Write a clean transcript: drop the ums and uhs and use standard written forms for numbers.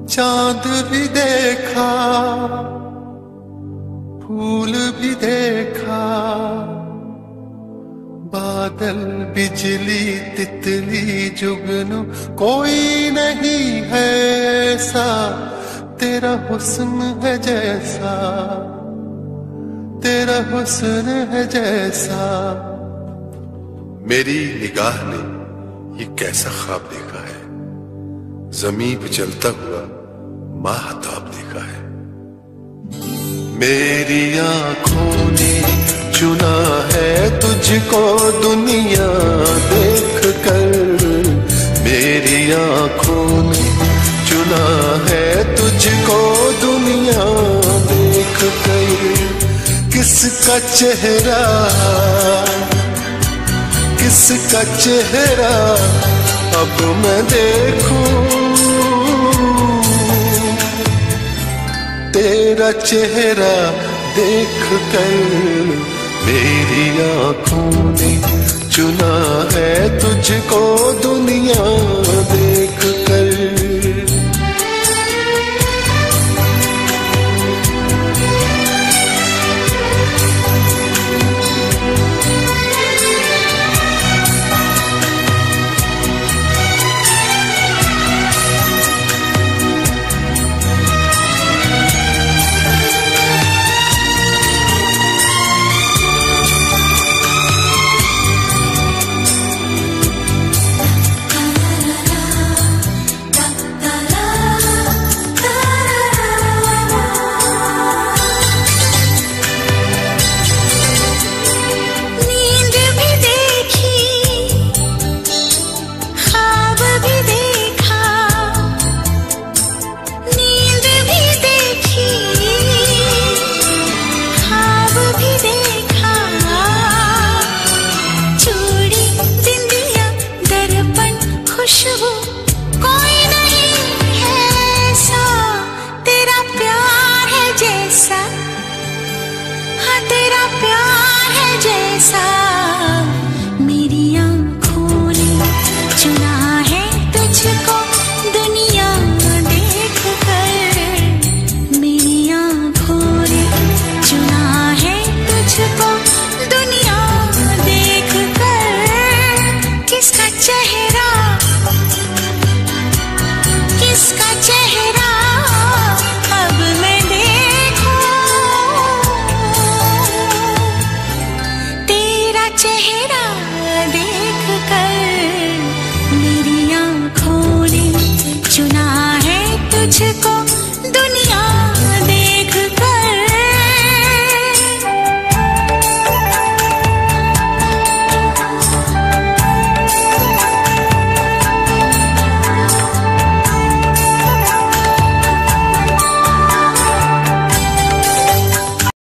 चांद भी देखा, फूल भी देखा, बादल बिजली तितली जुगनू, कोई नहीं है ऐसा तेरा हुस्न है जैसा, तेरा हुस्न है जैसा। मेरी निगाह ने ये कैसा ख्वाब देखा है, ज़मीं पे चलता हुआ माहताब देखा है। मेरी आंखों ने चुना है तुझको दुनिया देख कर, मेरी आंखों ने चुना है तुझको दुनिया देख कर। किसका चेहरा, किसका चेहरा अब मैं देखूं, तेरा चेहरा देख कर मेरी आंखों ने चुना है तुझको दुनिया दे।